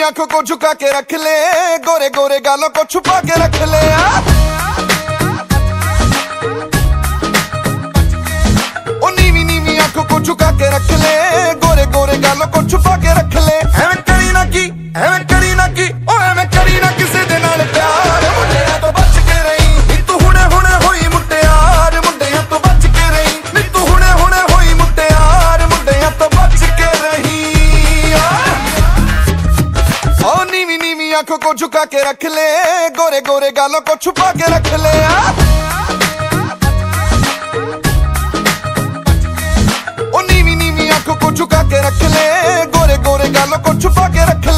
आंखों को झुका के रख ले, गोरे गोरे गालों को छुपा के रख ले। ओ नीवी नीवी आंखों को झुका के रख ले, गोरे गोरे गालों को छुपा के रख ले। एवें करी ना की, एवें करी ना की, ओ एवें करी ना किसी दे नाल प्यार। मुंडियां तो बच के रही, नी तू हुणे हुणे होई मुटियार। मुंडियां तो बच के रही, नी तू हुणे हुणे होई मुटियार। मुंडियां तो बच के रही। ओ नीवी नीवी आंखों को झुका के रख ले, गोरे गोरे गालों को छुपा के रख ले। ओ नीवी नीवी आंखों को झुका के रख ले, गोरे गोरे गालों को छुपा के रख ले।